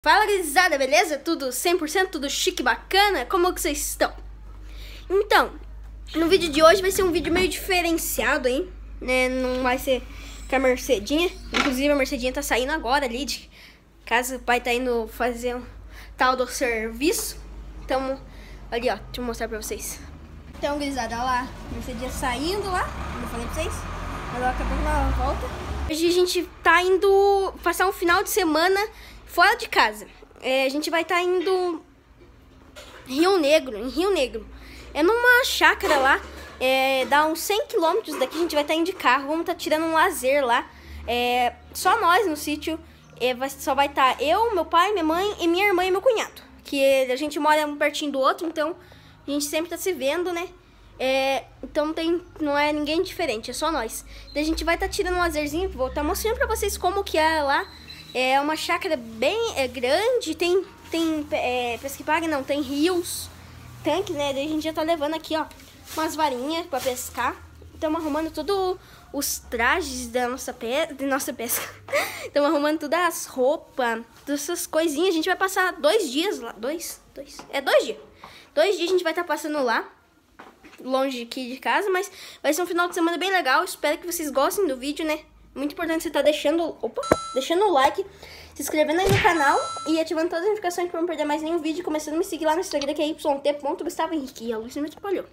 Fala, gurizada, beleza? Tudo 100%, tudo chique, bacana? Como que vocês estão? Então, no vídeo de hoje vai ser um vídeo meio diferenciado, hein? Né? Não vai ser com a Mercedinha. Inclusive, a Mercedinha tá saindo agora ali de casa. O pai tá indo fazer um tal do serviço. Então, ali, ó, deixa eu mostrar pra vocês. Então, gurizada, olha lá, a Mercedinha saindo lá, como eu falei pra vocês. Ela acabou de dar uma volta. Hoje a gente tá indo passar um final de semana fora de casa. A gente vai estar indo em Rio Negro. É numa chácara lá, dá uns 100 km daqui, a gente vai estar indo de carro, vamos estar tirando um lazer lá. Só nós no sítio, só vai estar eu, meu pai, minha mãe e minha irmã e meu cunhado. Que a gente mora um pertinho do outro, então a gente sempre tá se vendo, né? Então não é ninguém diferente, é só nós. Daí a gente vai estar tirando um lazerzinho, vou estar mostrando pra vocês como que é lá. É uma chácara bem grande, tem pesca que paga, não, tem rios, tanque, né? Daí a gente já tá levando aqui, ó, umas varinhas pra pescar. Estamos arrumando todos os trajes da nossa pesca. Estamos arrumando todas as roupas, todas essas coisinhas. A gente vai passar 2 dias lá, 2 dias. 2 dias a gente vai estar passando lá, longe aqui de casa, mas vai ser um final de semana bem legal. Espero que vocês gostem do vídeo, né? Muito importante você estar deixando o like, se inscrevendo aí no canal e ativando todas as notificações para não perder mais nenhum vídeo. Começando a me seguir lá no Instagram, que é yt.gustavo-henrique. E a Luísa me atrapalhou.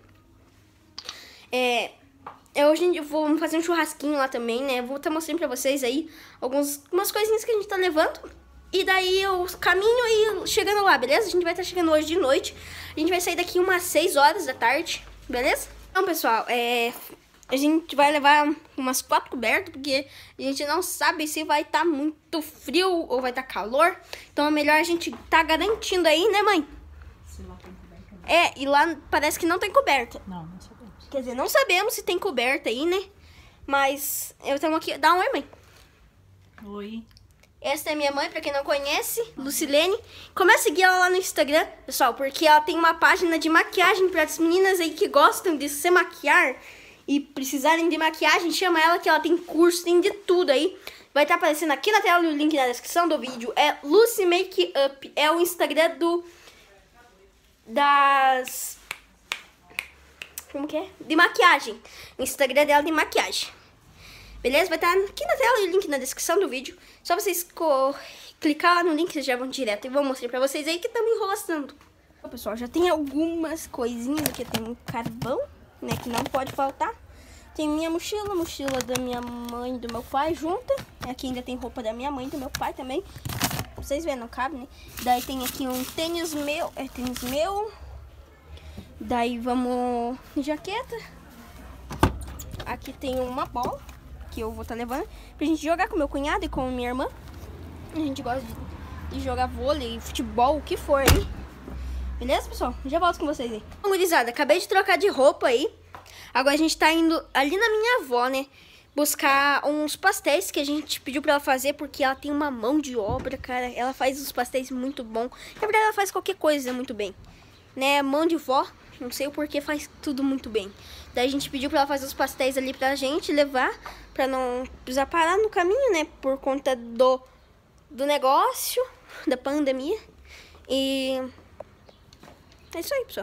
Hoje eu vou fazer um churrasquinho lá também, né? Vou estar mostrando pra vocês aí umas coisinhas que a gente tá levando. E daí eu caminho e chegando lá, beleza? A gente vai estar chegando hoje de noite. A gente vai sair daqui umas 6 horas da tarde, beleza? Então, pessoal, a gente vai levar umas 4 cobertas, porque a gente não sabe se vai estar muito frio ou vai estar calor. Então é melhor a gente tá garantindo aí, né, mãe? Se lá tem coberta. E lá parece que não tem coberta. Não sabemos. Quer dizer, não sabemos se tem coberta aí, né? Mas eu tenho aqui. Dá um oi, mãe. Oi. Essa é minha mãe, pra quem não conhece, Lucilene. Começa a seguir ela lá no Instagram, pessoal, porque ela tem uma página de maquiagem para as meninas aí que gostam de se maquiar e precisarem de maquiagem. Chama ela que ela tem curso, tem de tudo aí. Vai estar aparecendo aqui na tela o link na descrição do vídeo. É Lucy Makeup, é o Instagram como que é? De maquiagem. O Instagram dela de maquiagem. Beleza? Vai estar aqui na tela e o link na descrição do vídeo. Só vocês clicar lá no link, vocês já vão direto. E vou mostrar pra vocês aí que estamos enrolando. Bom, pessoal, já tem algumas coisinhas aqui. Tem um carvão, né, que não pode faltar. Tem minha mochila, mochila da minha mãe e do meu pai junta. Aqui ainda tem roupa da minha mãe e do meu pai também. Vocês verem, não cabe, né? Daí tem aqui um tênis meu, tênis meu. Daí vamos jaqueta. Aqui tem uma bola que eu vou estar levando pra gente jogar com meu cunhado e com minha irmã. A gente gosta de jogar vôlei, futebol, o que for aí. Beleza, pessoal? Já volto com vocês aí. Bom, gurizada, acabei de trocar de roupa aí. Agora a gente tá indo ali na minha avó, né? Buscar uns pastéis que a gente pediu pra ela fazer, porque ela tem uma mão de obra, cara. Ela faz os pastéis muito bom. Na verdade, ela faz qualquer coisa muito bem, né? Mão de vó, não sei o porquê, faz tudo muito bem. Daí a gente pediu pra ela fazer os pastéis ali pra gente levar, pra não precisar parar no caminho, né? Por conta do negócio, da pandemia. E é isso aí, pessoal.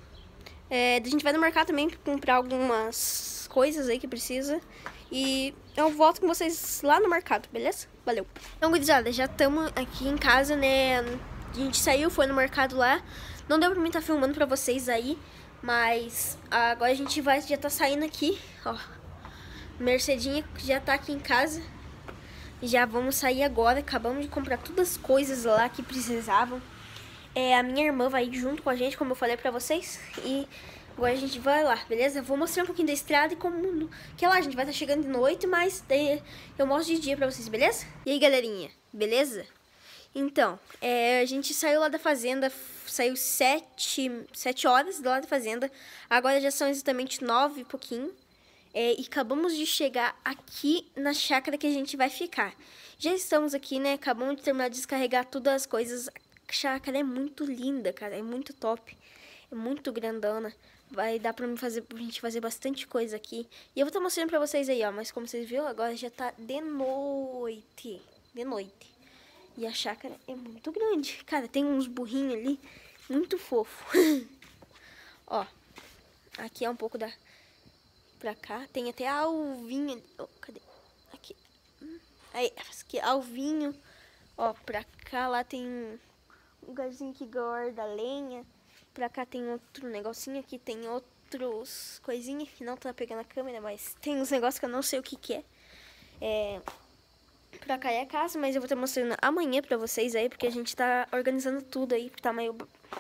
A gente vai no mercado também comprar algumas coisas aí que precisa. E eu volto com vocês lá no mercado, beleza? Valeu. Então, gurizada, já estamos aqui em casa, né? A gente saiu, foi no mercado lá. Não deu pra mim estar filmando pra vocês aí, mas agora a gente já tá saindo aqui, ó. Mercedinha já tá aqui em casa. Já vamos sair agora. Acabamos de comprar todas as coisas lá que precisavam. A minha irmã vai ir junto com a gente, como eu falei pra vocês. E agora a gente vai lá, beleza? Eu vou mostrar um pouquinho da estrada e como que lá a gente vai estar chegando de noite, mas daí eu mostro de dia pra vocês, beleza? E aí, galerinha, beleza? Então, a gente saiu lá da fazenda, saiu 7 horas lá da fazenda. Agora já são exatamente 9 e pouquinho. E acabamos de chegar aqui na chácara que a gente vai ficar. Já estamos aqui, né? Acabamos de terminar de descarregar todas as coisas. A chácara é muito linda, cara. É muito top. É muito grandona. Vai dar pra gente fazer bastante coisa aqui. E eu vou estar mostrando pra vocês aí, ó. Mas como vocês viram, agora já tá de noite. De noite. E a chácara é muito grande. Cara, tem uns burrinhos ali, muito fofo. Ó, aqui é um pouco da... Pra cá, tem até a alvinha. Oh, cadê? Aqui. Aí, aqui, alvinho. Ó, pra cá, lá tem um lugarzinho que guarda lenha. Pra cá tem outro negocinho. Aqui tem outros coisinhas que não tá pegando a câmera, mas tem uns negócios que eu não sei o que que é. Pra cá é a casa, mas eu vou estar mostrando amanhã pra vocês aí, porque a gente tá organizando tudo aí, tá meio...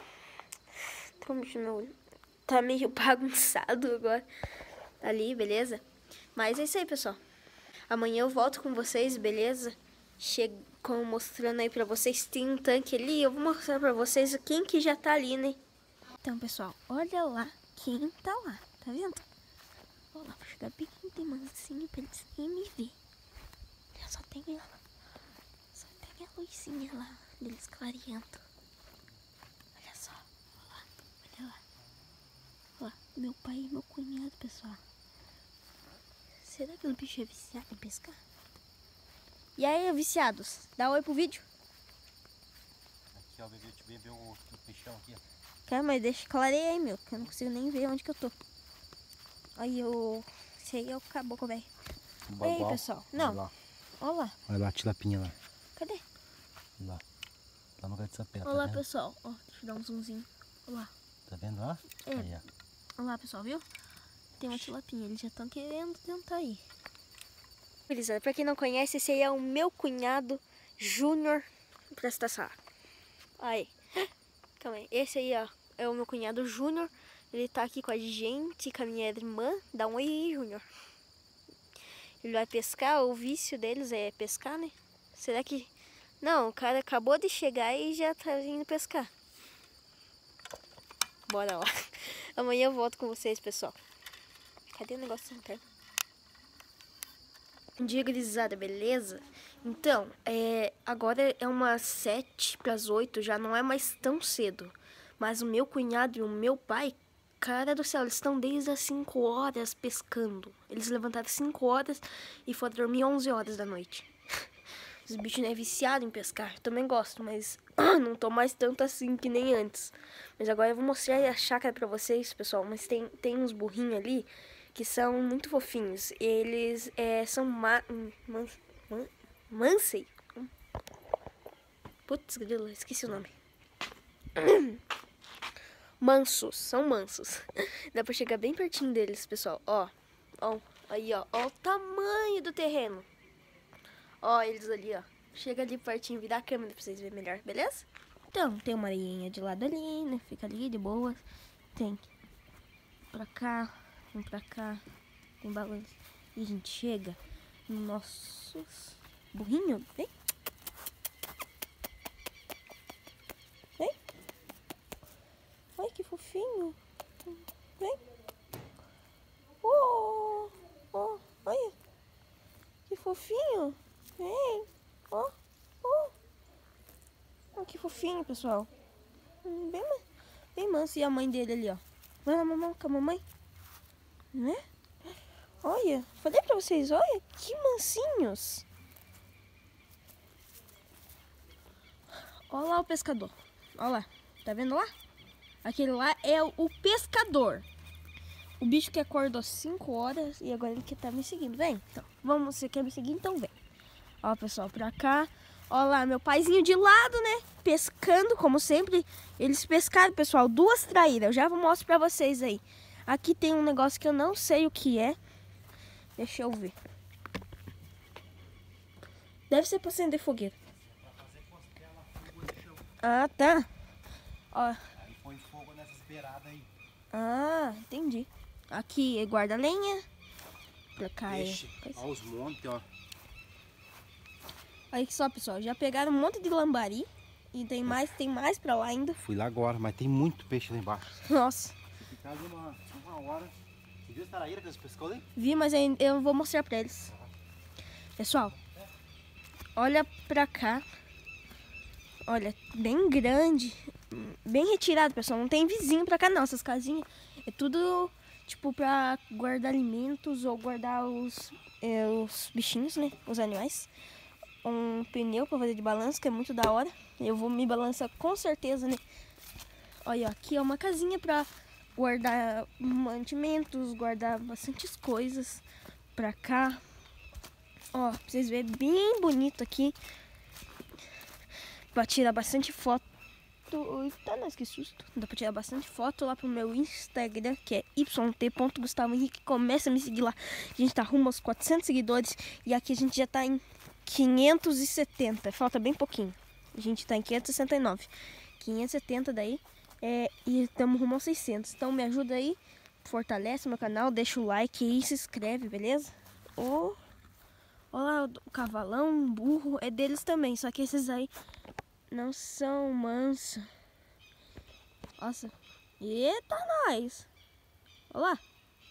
Tá meio bagunçado agora. Ali, beleza? Mas é isso aí, pessoal. Amanhã eu volto com vocês, beleza? Chego mostrando aí pra vocês. Tem um tanque ali, eu vou mostrar pra vocês quem que já tá ali, né? Então, pessoal, olha lá quem tá lá, tá vendo? Vou lá, vou chegar bem de mansinho pra eles nem me ver. Só tem a luzinha lá deles clareando. Olha só, olha lá. Olha lá, meu pai e meu cunhado, pessoal. Será que o bicho é viciado em pescar? E aí, viciados, dá oi pro vídeo. Aqui, ó, bebê, te bebeu o peixão aqui, ó. Cara, mas deixa clarear aí, meu, que eu não consigo nem ver onde que eu tô. Aí, esse aí é o caboclo, velho. E aí, pessoal? Não, lá. Olha lá. Olha lá a tilapinha lá. Cadê? Lá. Lá no lugar de sapé, Olha tá lá, vendo? pessoal. Ó, deixa eu dar um zoomzinho. Olha lá. Tá vendo lá? É. Aí, ó. Olha lá, pessoal, viu? Tem uma tilapinha, eles já estão querendo tentar aí. Beleza, pra quem não conhece, esse aí é o meu cunhado Júnior. Presta atenção. Aí. Calma aí. Esse aí, ó, é o meu cunhado Júnior. Ele tá aqui com a gente, com a minha irmã. Dá um oi aí, Júnior. Ele vai pescar, o vício deles é pescar, né? Será que... Não, o cara acabou de chegar e já tá vindo pescar. Bora lá. Amanhã eu volto com vocês, pessoal. Cadê o negócio da lanterna? Bom dia, gurizada, beleza? Então, agora é umas 7:50, já não é mais tão cedo. Mas o meu cunhado e o meu pai, cara do céu, eles estão desde as 5 horas pescando. Eles levantaram 5 horas e foram dormir 11 horas da noite. Os bichos não é viciado em pescar, eu também gosto, mas não tô mais tanto assim que nem antes. Mas agora eu vou mostrar a chácara pra vocês, pessoal. Mas tem uns burrinhos ali que são muito fofinhos. Eles são Mansei. Putz, grilo, esqueci o nome. Mansos, são mansos. Dá pra chegar bem pertinho deles, pessoal. Ó, aí, ó o tamanho do terreno. Ó, eles ali, ó. Chega ali pertinho, virar a câmera pra vocês verem melhor, beleza? Então, tem uma areinha de lado ali, né? Fica ali de boa. Tem pra cá, vem pra cá. Tem balanço. E a gente chega no nosso burrinho. Vem. Vem. Ai, que fofinho. Vem. Oh, olha. Que fofinho. Vem. Ó. Oh, que fofinho, pessoal. Bem manso. E a mãe dele ali, ó. Vai lá, mamãe, com a mamãe. Né? Olha, falei pra vocês, olha, que mansinhos. Olha lá o pescador. Olha lá, tá vendo lá? Aquele lá é o pescador. O bicho que acordou 5 horas e agora ele que tá me seguindo. Vem, então, vamos, você quer me seguir? Então vem. Ó, pessoal, pra cá. Olha lá, meu paizinho de lado, né? Pescando, como sempre. Eles pescaram, pessoal, 2 traíras. Eu já mostro pra vocês aí. Aqui tem um negócio que eu não sei o que é. Deixa eu ver. Deve ser pra acender fogueira. Ah, tá. Ó. Aí põe fogo nessas beiradas aí. Ah, entendi. Aqui é guarda-lenha. Pra cá Peixe. Olha os montes, ó. Aí só, pessoal, já pegaram um monte de lambari. E tem mais pra lá ainda. Fui lá agora, mas tem muito peixe lá embaixo. Nossa. Se ficar ali uma hora... Você viu a taraíra que eles pescou ali? Vi, mas eu vou mostrar pra eles. Pessoal, olha pra cá. Olha, bem grande. Bem retirado, pessoal. Não tem vizinho pra cá, não. Essas casinhas é tudo, tipo, pra guardar alimentos ou guardar os bichinhos, né? Os animais. um pneu pra fazer de balanço, que é muito da hora. Eu vou me balançar com certeza, né? Olha, aqui é uma casinha pra guardar mantimentos, guardar bastantes coisas pra cá. Ó, pra vocês verem, bem bonito aqui. Pra tirar bastante foto. Eita, nossa, que susto. Dá pra tirar bastante foto lá pro meu Instagram, que é yt.gustavo henrique. Começa a me seguir lá. A gente tá rumo aos 400 seguidores. E aqui a gente já tá em 570. Falta bem pouquinho. A gente tá em 569. 570 daí. E estamos rumo aos 600. Então me ajuda aí. Fortalece meu canal. Deixa o like aí. Se inscreve, beleza? Olha lá o cavalão, o burro. É deles também. Só que esses aí não são mansos. Nossa. Eita, nós. Olha lá.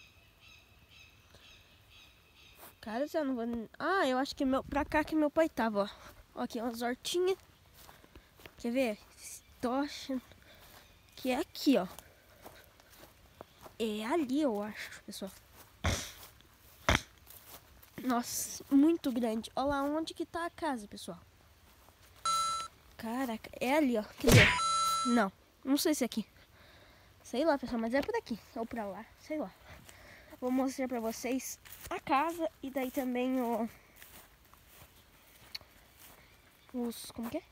Cara, eu não vou... Ah, eu acho que pra cá que meu pai tava, ó. Ó, aqui umas hortinhas. Quer ver? Tô achando que é aqui, ó. É ali, eu acho, pessoal. Nossa, muito grande. Olha lá onde que tá a casa, pessoal. Caraca, é ali, ó. Quer dizer, não sei se é aqui. Sei lá, pessoal, mas é por aqui. Ou pra lá, sei lá. Vou mostrar pra vocês a casa e daí também como que é?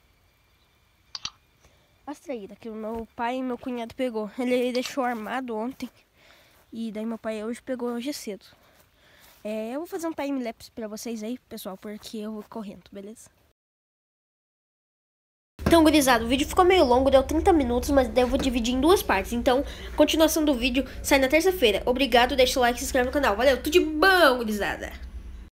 As traíras que o meu pai e meu cunhado pegou. Ele deixou armado ontem. E daí meu pai hoje pegou hoje cedo. Eu vou fazer um time-lapse pra vocês aí, pessoal, porque eu vou correndo, beleza? Então, gurizada, o vídeo ficou meio longo, deu 30 minutos, mas daí eu vou dividir em duas partes. Então, a continuação do vídeo sai na terça-feira. Obrigado, deixa o like e se inscreve no canal. Valeu, tudo de bom, gurizada!